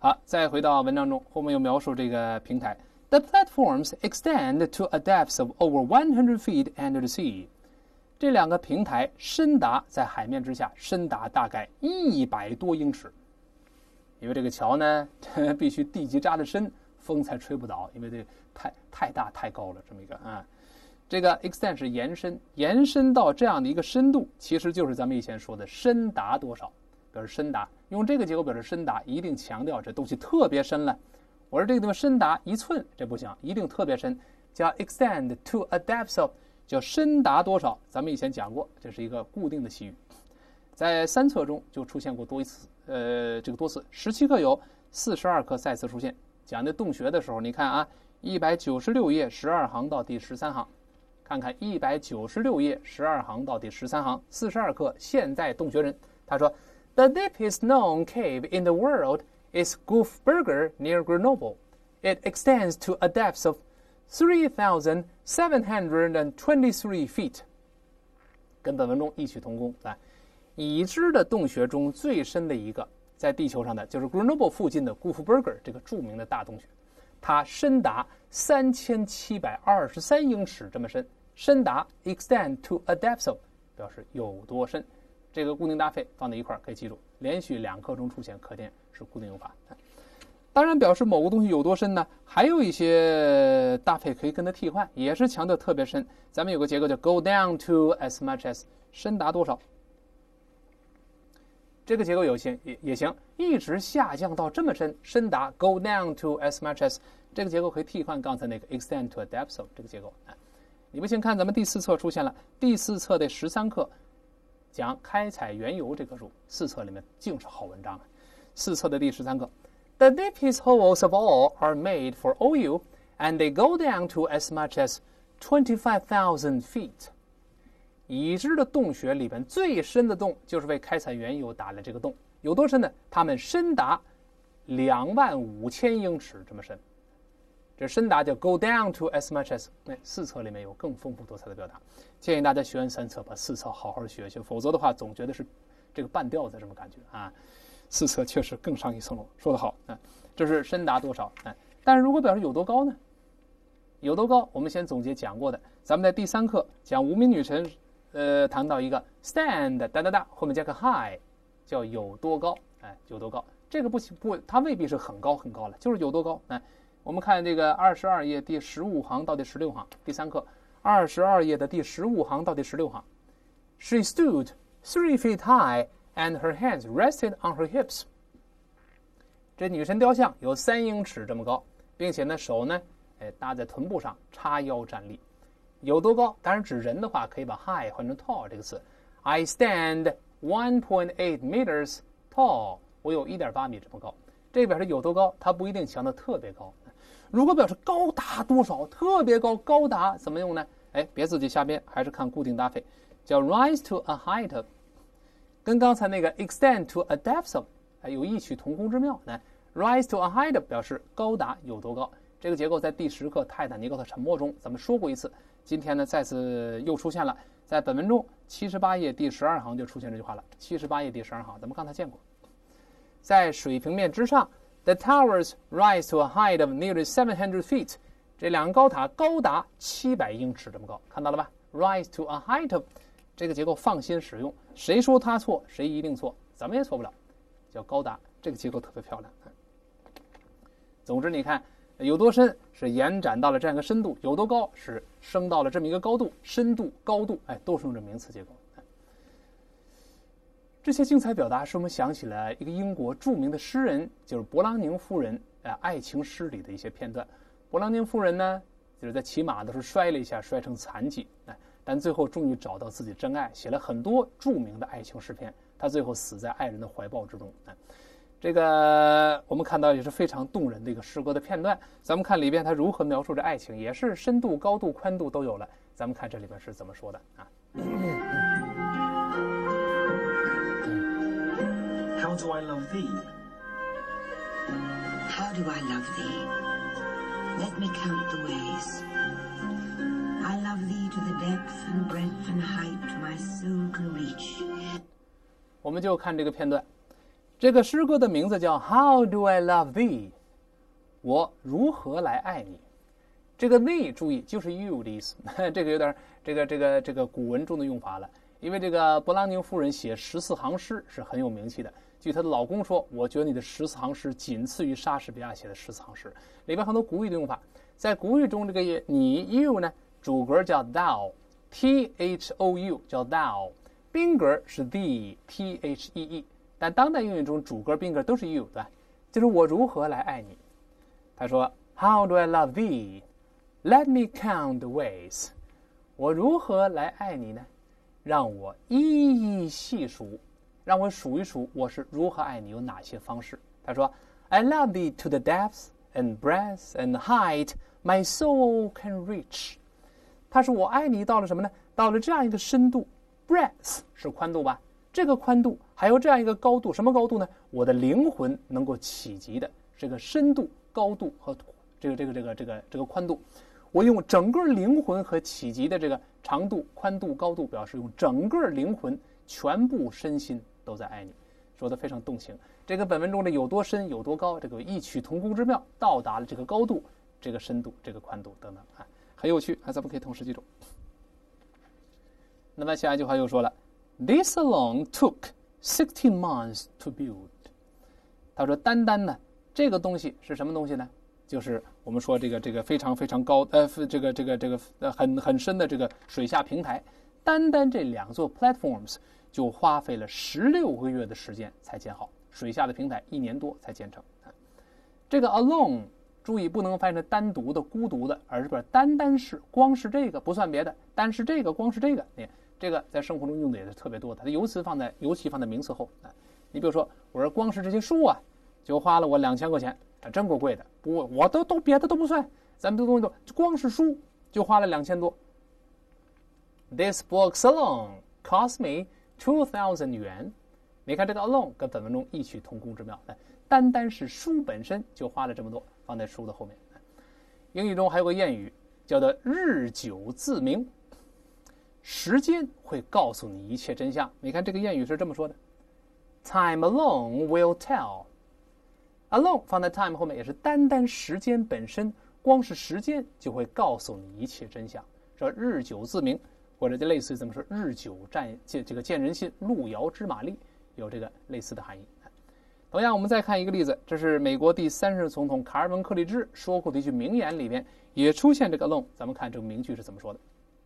好，再回到文章中，后面又描述这个平台。The platforms extend to a depth of over 100 feet under the sea. 这两个平台深达在海面之下，深达大概100多英尺。因为这个桥呢，必须地基扎得深，风才吹不倒，因为这太大太高了，这么一个啊。这个 extend 是延伸，延伸到这样的一个深度，其实就是咱们以前说的深达多少，表示深达。用这个结构表示深达，一定强调这东西特别深了。我说这个地方深达1寸，这不行，一定特别深，叫 extend to a depth of， 叫深达多少。咱们以前讲过，这是一个固定的习语，在3册中就出现过多次，17课有42课再次出现。讲的洞穴的时候，你看啊，196页12行到第13行，看看196页12行到第13行，42课现代洞穴人，他说 The deepest known cave in the world is Gulfberger near Grenoble. It extends to a depth of 3,723 feet. 跟本文中异曲同工啊。已知的洞穴中最深的一个，在地球上的就是 Grenoble 附近的 Gulfberger 这个著名的大洞穴，它深达3723英尺这么深，深达 extend to a depth of 表示有多深。这个固定搭配放在一块可以记住，连续2课中出现，可见是固定用法。当然表示某个东西有多深呢，还有一些搭配可以跟它替换，也是强调特别深。咱们有个结构叫 go down to as much as， 深达多少。这个结构也行，一直下降到这么深，深达 go down to as much as， 这个结构可以替换刚才那个 extend to a depth of 这个结构。你不信看咱们第4册出现了，第4册的13课讲开采原油这棵树，4册里面竟是好文章啊。4册的第13课 The deepest holes of all are made for oil, and they go down to as much as 25,000 feet。已知的洞穴里边最深的洞就是为开采原油打的这个洞，有多深呢？它们深达25000英尺这么深。这深达叫 go down to as much as。4册里面有更丰富多彩的表达，建议大家学完3册把4册好好学学，否则的话总觉得是这个半吊子这么感觉啊。4册确实更上一层楼，说得好啊。这是深达多少？但是如果表示有多高呢？有多高？我们先总结讲过的，咱们在第3课讲无名女神。谈到一个 stand 后面加个 high， 叫有多高，有多高，这个不，它未必是很高很高了，就是有多高。我们看这个22页第15行到第16行，第3课22页的第15行到第16行。She stood 3 feet high and her hands rested on her hips。这女神雕像有3英尺这么高，并且呢手呢，搭在臀部上，叉腰站立。有多高？当然指人的话，可以把 high 换成 tall 这个词。I stand 1.8 meters tall。我有1.8米这么高。这表示有多高，它不一定强调特别高。如果表示高达多少，特别高，高达怎么用呢？别自己瞎编，还是看固定搭配，叫 rise to a height of， 跟刚才那个 extend to a depth of 有异曲同工之妙。rise to a height of 表示高达有多高。这个结构在第10课泰坦尼克的沉没中咱们说过一次，今天呢再次又出现了，在本文中78页第12行就出现这句话了。78页第12行咱们刚才见过，在水平面之上 The towers rise to a height of nearly 700 feet。 这2个高塔高达700英尺这么高，看到了吧？ rise to a height of 这个结构放心使用，谁说他错谁一定错，咱们也错不了，叫高达，这个结构特别漂亮。总之你看有多深是延展到了这样一个深度，有多高是升到了这么一个高度，深度高度都是用这名词结构。这些精彩表达使我们想起了一个英国著名的诗人，就是勃朗宁夫人爱情诗里的一些片段。勃朗宁夫人呢，就是在骑马的时候摔了一下，摔成残疾，但最后终于找到自己真爱，写了很多著名的爱情诗篇。他最后死在爱人的怀抱之中。这个我们看到也是非常动人的一个诗歌的片段。咱们看里边他如何描述着爱情，也是深度、高度、宽度都有了。咱们看这里边是怎么说的啊 How do I love thee? How do I love thee? Let me count the ways. I love thee to the depth and breadth and height my soul can reach. 我们就看这个片段。 这个诗歌的名字叫 How do I love thee？ 我如何来爱你？这个 thee 注意就是 you 的意思，这个有点这个古文中的用法了。因为这个勃朗宁夫人写14行诗是很有名气的。据她的老公说，我觉得你的14行诗仅次于莎士比亚写的14行诗。里边很多古语的用法，在古语中，这个你 you 呢，主格叫 thou，thou 叫 thou， 宾格是 thee，thee。但当代英语中主格宾格都是 you， 对吧？就是我如何来爱你。他说 How do I love thee? Let me count the ways。 我如何来爱你呢？让我一一细数，让我数一数我是如何爱你有哪些方式。他说 I love thee to the depths and breadth and height my soul can reach。 他说我爱你到了什么呢？到了这样一个深度， breadth 是宽度吧，这个宽度还有这样一个高度，什么高度呢？我的灵魂能够企及的这个深度、高度和这个宽度。我用整个灵魂和企及的这个长度、宽度、高度表示用整个灵魂、全部身心都在爱你，说得非常动情。这个本文中的有多深有多高，这个异曲同工之妙，到达了这个高度、这个深度、这个宽度等等啊，很有趣啊，咱们可以同时记住。那么下一句话又说了 ，This alone took 16 months to build。他说，单单呢，这个东西是什么东西呢？就是我们说这个非常非常高很深的这个水下平台，单单这2座 platforms 就花费了16个月的时间才建好，水下的平台1年多才建成。这个 alone 注意不能翻译成单独的、孤独的，而是单单是光是这个不算别的，单是这个光是这个，你这个在生活中用的也是特别多的，它尤其放在名词后。你比如说，我说光是这些书啊，就花了我2000块钱。真够贵的，我都别的都不算，咱们这东西都光是书就花了2000多。This books alone cost me 2000 yuan。你看这个 alone 跟本文中异曲同工之妙，单单是书本身就花了这么多，放在书的后面。英语中还有个谚语叫做日久自明，时间会告诉你一切真相。你看这个谚语是这么说的 ：Time alone will tell。alone 放在 time 后面也是单单时间本身，光是时间就会告诉你一切真相。说日久自明，或者就类似于怎么说日久见人心，路遥知马力，有这个类似的含义。同样，我们再看一个例子，这是美国第30任总统卡尔文·克里兹说过的一句名言，里面也出现这个 alone。咱们看这个名句是怎么说的。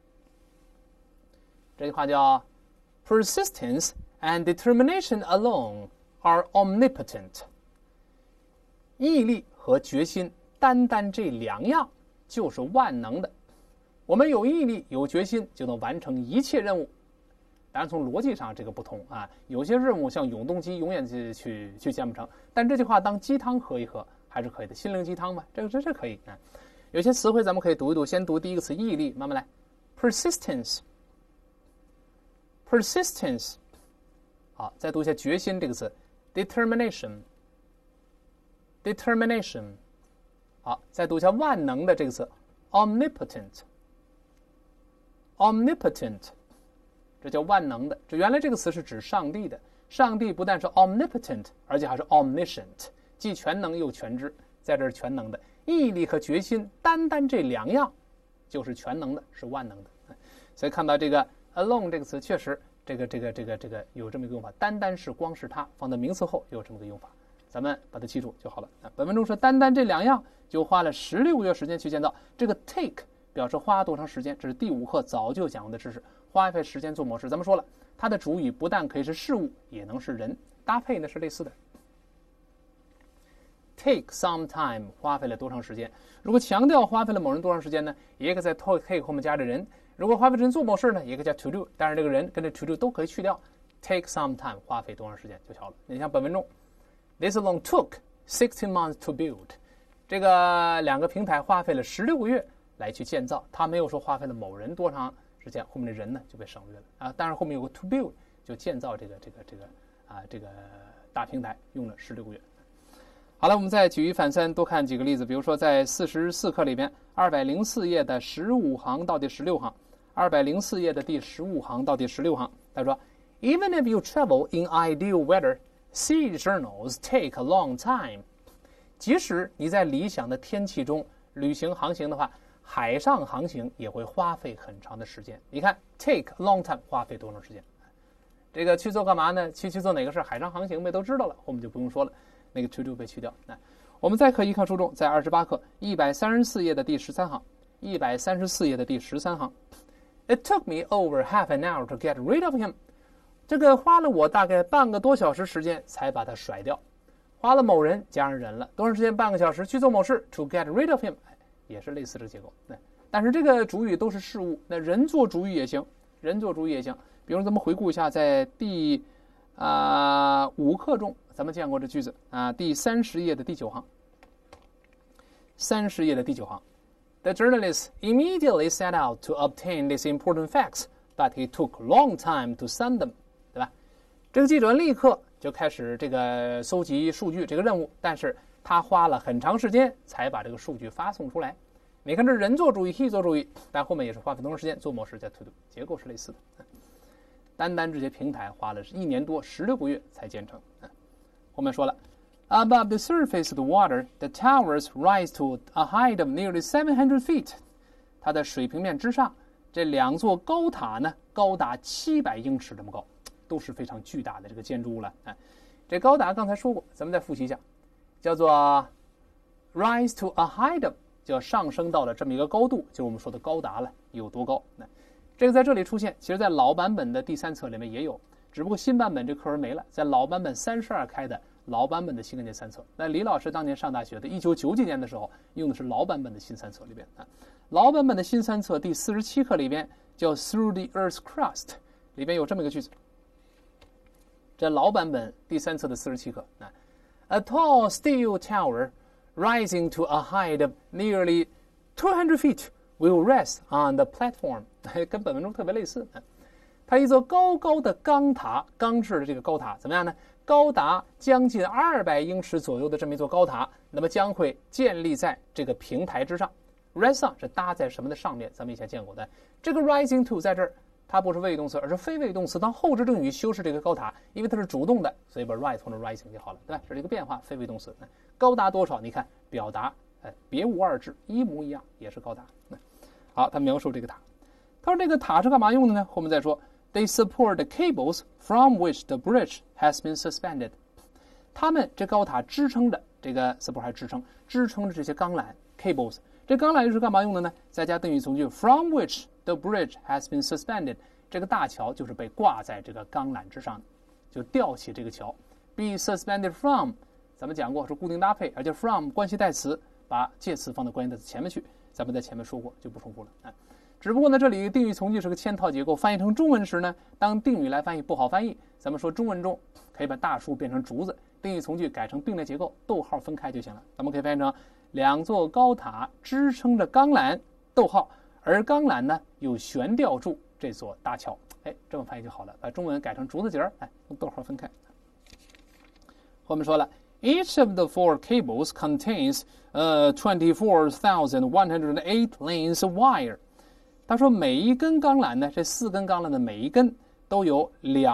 这句话叫 Persistence and determination alone are omnipotent。毅力和决心，单单这2样就是万能的。我们有毅力、有决心，就能完成一切任务。当然，从逻辑上这个不同啊，有些任务像永动机永远去建不成。但这句话当鸡汤喝一喝还是可以的，心灵鸡汤嘛，这可以啊。有些词汇咱们可以读一读，先读第一个词毅力，慢慢来。Persistence， 好，再读一下决心这个词 ，determination。好，再读一下万能的这个词 omnipotent， 这叫万能的。这原来这个词是指上帝的，上帝不但是 omnipotent， 而且还是 omniscient， 既全能又全知，在这是全能的。毅力和决心，单单这2样就是全能的，是万能的。所以看到这个 alone 这个词，确实这个有这么一个用法，单单是光是它放在名词后有这么个用法。咱们把它记住就好了。本文中说，单单这2样就花了16个月时间去建造。这个 take 表示花多长时间，这是第5课早就讲过的知识。花费时间做模式，咱们说了，它的主语不但可以是事物，也能是人，搭配呢是类似的。take some time 花费了多长时间？如果强调花费了某人多长时间呢，也可以在 take 后面加着人。如果花费时间做某事呢，也可以加 to do， 但是这个人跟这 to do 都可以去掉。take some time 花费多长时间就好了。你像本文中。This alone took 16 months to build。 这个2个平台花费了16个月来去建造，他没有说花费了某人多长时间，后面的人呢就被省略了啊。当然后面有个 to build， 就建造这个大平台用了16个月。好了，我们再举一反三，多看几个例子。比如说在44课里边204页的15行到第16行，204页的第15行到第16行，他说 Even if you travel in ideal weather Sea journeys take a long time。即使你在理想的天气中旅行航行的话，海上航行也会花费很长的时间。你看 take a long time 花费多长时间？这个去做干嘛呢？去做哪个事？海上航行呗，都知道了，后面就不用说了。那个 to do 被去掉。我们再可以看书中，在28课134页的第13行，134页的第13行。It took me over half an hour to get rid of him。这个花了我大概半个多小时时间才把他甩掉。花了某人加上人了，多长时间？半个小时去做某事 ，to get rid of him， 也是类似的结构。但是这个主语都是事物，那人做主语也行，人做主语也行。比如咱们回顾一下，在第5课中，咱们见过这句子第30页的第9行。30页的第9行。The journalist immediately set out to obtain these important facts, but it took a long time to send them， 对吧？这个记者立刻就开始这个搜集数据这个任务，但是他花了很长时间才把这个数据发送出来。你看这人做主语 he 做主语，但后面也是花费多长时间做某事叫 to do， 结构是类似的。单这些平台花了1年多16个月才建成。后面说了 ，Above the surface of the water, the towers rise to a height of nearly 700 feet。它在水平面之上，这2座高塔呢，高达700英尺这么高，都是非常巨大的这个建筑物了。这高达刚才说过，咱们再复习一下，叫做 rise to a height of， 就上升到了这么一个高度，就是我们说的高达了，有多高？这个在这里出现，其实在老版本的第3册里面也有，只不过新版本这课文没了，在老版本32开的老版本的新概念3册。那李老师当年上大学的1990几年的时候，用的是老版本的新3册里边老版本的新3册第47课里边叫 Through the Earth's Crust， 里边有这么一个句子。这老版本第3册的47课，A tall steel tower rising to a height of nearly 200 feet will rest on the platform， 跟本文中特别类似。它一座高高的钢塔，钢制的这个高塔怎么样呢？高达将近200英尺左右的这么一座高塔，那么将会建立在这个平台之上。Rest on 是搭在什么的上面？咱们以前见过的。这个 rising to 在这儿，它不是谓语动词，而是非谓语动词。当后置定语修饰这个高塔，因为它是主动的，所以把 rise 换成 rising 就好了，对吧？这是一个变化，非谓动词。高达多少？你看表达，别无二致，一模一样，也是高达。好，他描述这个塔。他说这个塔是干嘛用的呢？后面再说。They support the cables from which the bridge has been suspended。他们这高塔支撑着这个 support 还支撑着这些钢缆 cables。这钢缆又是干嘛用的呢？再加定语从句 from which the bridge has been suspended。这个大桥就是被挂在这个钢缆之上的，就吊起这个桥。Be suspended from， 咱们讲过是固定搭配，而且 from 关系代词，把介词放到关系代词前面去。咱们在前面说过，就不重复了。只不过呢，这里定语从句是个嵌套结构，翻译成中文时呢，当定语来翻译不好翻译。咱们说中文中可以把大树变成竹子，定语从句改成并列结构，逗号分开就行了。咱们可以翻译成2座高塔支撑着钢缆，逗号，而钢缆呢又悬吊住这座大桥。这么翻译就好了，把中文改成竹子节儿，用逗号分开。后面说了 ，Each of the 4 cables contains 24,108 lanes of wire。他说每一根钢缆呢，这4根钢缆的每一根都有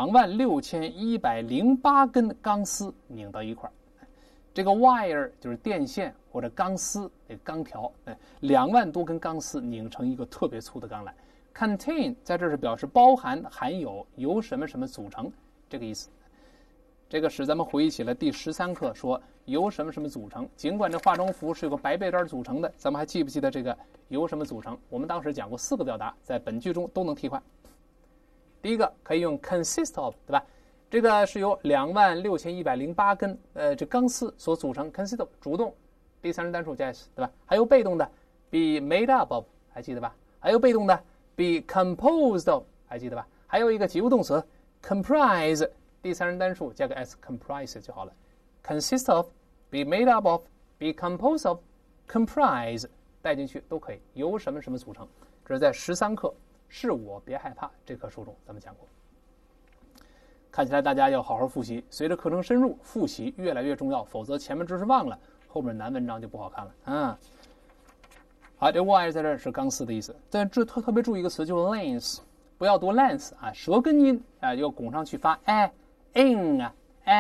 26,108根钢丝拧到一块儿。这个 wire 就是电线或者钢丝，那个钢条，2万多根钢丝拧成一个特别粗的钢缆。Contain 在这是表示包含、含有，由什么什么组成，这个意思。这个使咱们回忆起了第13课说由什么什么组成。尽管这化妆服是有个白被单组成的，咱们还记不记得这个由什么组成？我们当时讲过4个表达，在本句中都能替换。第一个可以用 consist of， 对吧？这个是由26,108根这钢丝所组成 ，consist of 主动，第3人单数加 s， 对吧？还有被动的 be made up of， 还记得吧？还有被动的 be composed of， 还记得吧？还有一个及物动词 comprise。第3人单数加个 s comprise 就好了 ，consist of, be made up of, be composed of, comprise 带进去都可以，由什么什么组成。这是在13课是我别害怕这课书中咱们讲过。看起来大家要好好复习，随着课程深入，复习越来越重要，否则前面知识忘了，后面难文章就不好看了好，这 wire 在这儿是钢丝的意思，但这特别注意一个词，就是 lanes， 不要读 length 舌根音要拱上去发in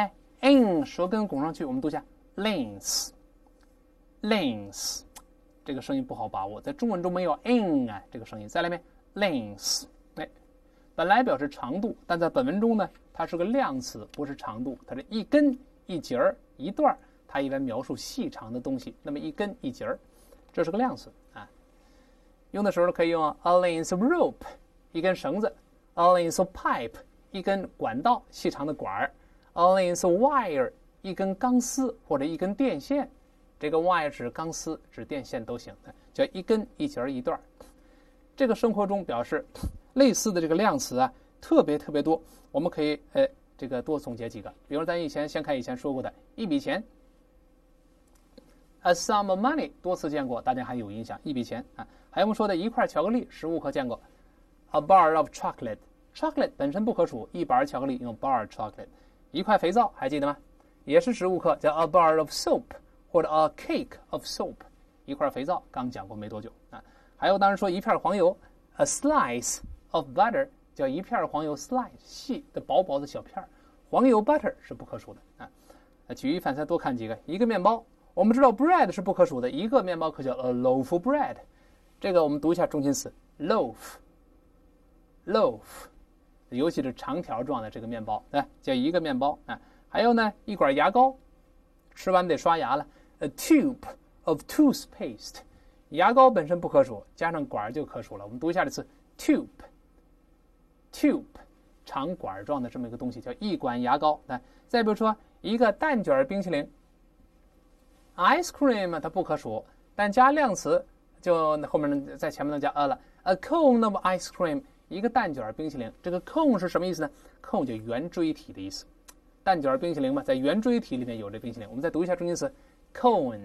，in 舌根拱上去，我们读一下 length，length， 这个声音不好把握，在中文中没有 in 啊这个声音。再来一遍 length， 哎，本来表示长度，但在本文中呢，它是个量词，不是长度，它是一根、一节儿、一段，它一般描述细长的东西。那么一根一节儿，这是个量词啊。用的时候可以用 a length of rope， 一根绳子 ；a length of pipe， 一根管道，细长的管儿 ；a length of wire， 一根钢丝或者一根电线。这个 wire 指钢丝、指电线都行，叫一根、一节儿、一段。这个生活中表示类似的这个量词啊，特别多。我们可以这个多总结几个，比如咱先看以前说过的一笔钱 ，a sum of money， 多次见过，大家还有印象，一笔钱啊。还有我们说的一块巧克力，15课见过 ，a bar of chocolate，chocolate 本身不可数，一板巧克力用 bar chocolate。一块肥皂还记得吗？也是15课，叫 a bar of soap 或者 a cake of soap， 一块肥皂刚讲过没多久啊。还有当时说一片黄油 ，a slice of butter 叫一片黄油 ，slice 细的薄薄的小片，黄油 butter 是不可数的啊。举一反三，多看几个。一个面包，我们知道 bread 是不可数的，一个面包可叫 a loaf of bread。这个我们读一下中心词 loaf， 尤其是长条状的这个面包，叫一个面包啊。还有呢，一管牙膏，吃完得刷牙了 ，a tube of toothpaste， 牙膏本身不可数，加上管就可数了。我们读一下这词 tube， 长管状的这么一个东西叫一管牙膏。再比如说一个蛋卷冰淇淋 ，ice cream 它不可数，但加量词。就后面呢，在前面能加 a 了 ，a cone of ice cream， 一个蛋卷冰淇淋。这个 cone 是什么意思呢 ？cone 就圆锥体的意思，蛋卷冰淇淋嘛，在圆锥体里面有这冰淇淋。我们再读一下中心词 cone，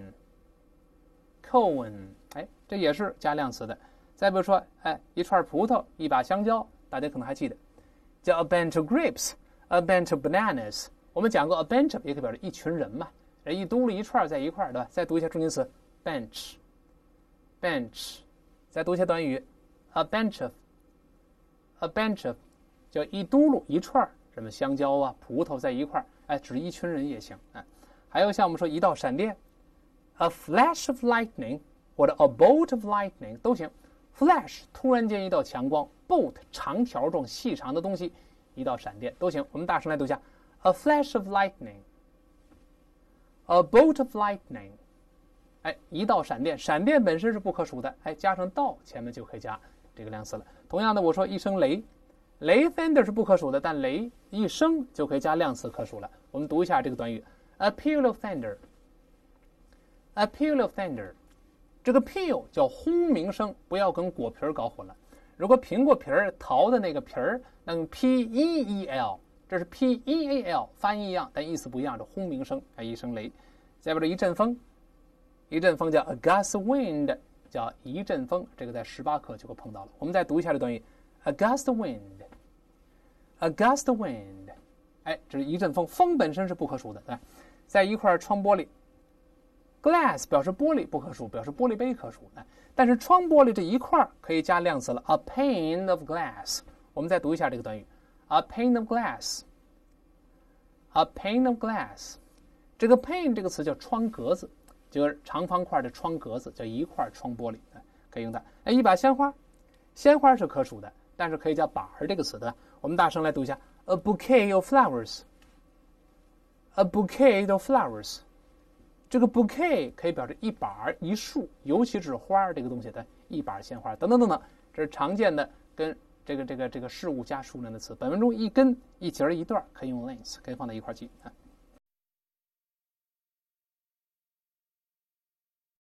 哎，这也是加量词的。再比如说，一串葡萄，一把香蕉，大家可能还记得，叫 a bunch of grapes，a bunch of bananas。我们讲过 a bunch of 也可以表示一群人嘛，人一嘟噜一串在一块儿，对吧？再读一下中心词 bench。再读一下短语 a bunch of 叫一嘟噜一串，什么香蕉啊葡萄在一块儿，指一群人也行啊。还有像我们说一道闪电 a flash of lightning 或者 a bolt of lightning 都行。flash 突然间一道强光， bolt 长条状细长的东西，一道闪电都行。我们大声来读一下 a flash of lightning， a bolt of lightning。一道闪电，闪电本身是不可数的，加上道前面就可以加这个量词了。同样的，我说一声雷，雷 thunder 是不可数的，但雷一声就可以加量词可数了。我们读一下这个短语 a peal of thunder，a peal of thunder， 这个 peal 叫轰鸣声，不要跟果皮搞混了。如果苹果皮桃的那个皮儿，那用 p-e-e-l， 这是 p-e-a-l， 发音一样，但意思不一样，这轰鸣声，一声雷。再不这一阵风。一阵风叫 a gust of wind， 叫一阵风，这个在18课就会碰到了。我们再读一下这短语 a gust of wind，a gust of wind， 这是一阵风，风本身是不可数的，在一块窗玻璃 glass 表示玻璃不可数，表示玻璃杯可数，但是窗玻璃这一块可以加量词了 a pane of glass。我们再读一下这个短语 a pane of glass，a pane of glass， 这个 pane 这个词叫窗格子。就是长方块的窗格子，叫一块窗玻璃，可以用它。一把鲜花，鲜花是可数的，但是可以加把儿这个词的。我们大声来读一下 a bouquet of flowers，a bouquet of flowers。这个 bouquet 可以表示一把一束，尤其是花这个东西的一把鲜花等等等等，这是常见的跟这个事物加数量的词。本文中一根、一节、一段可以用 length，可以放在一块记啊。